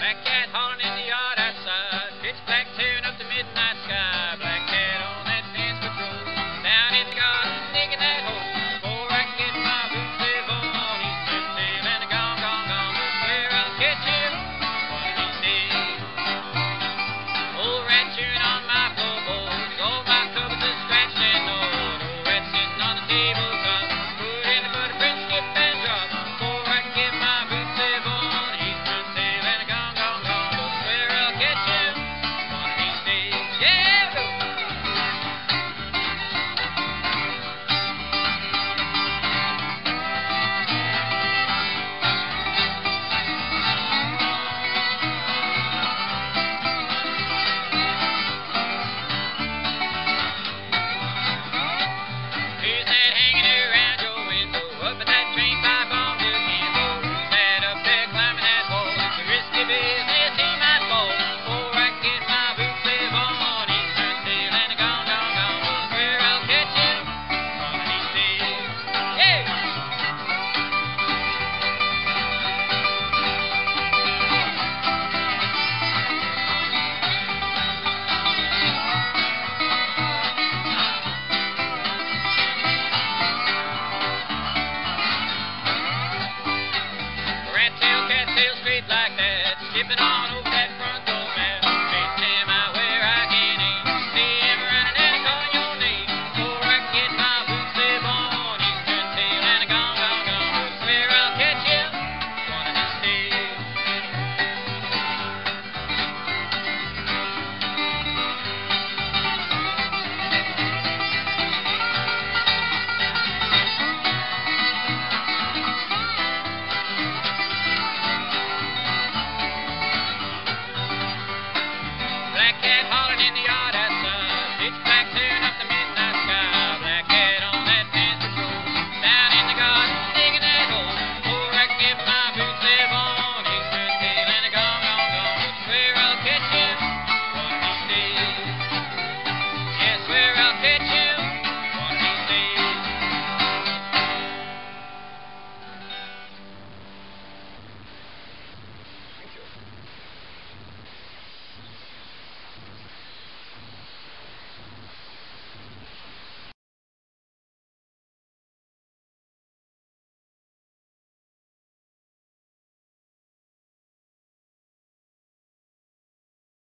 Black cat hauling in the yard outside. Pitch black tearing up the midnight sky. Black cat on that fence patrol. Down in the garden digging that hole. Before I can get my boots live on. He's turned tail and a gone, gone, gone. But swear I'll catch him one of these days. Old rat chewing on my floorboards. All my cupboards are scratched and gnawed. Old rat sitting on the tabletop. Put in the butter, print, skip and drop. Before I can get my boots live on. He's turned tail and a gone, gone, gone. But swear I'll catch him one of these days. Yeah, go! Who's that hanging around your window? Up at that train pipe on the Kimbo. Who's that up there climbing that wall? It's a risky business, he might fall. Before I can get my boots live on. He's turned tail and a gone, gone, gone. But swear I'll catch him one of these days. Yeah! Rat tail cat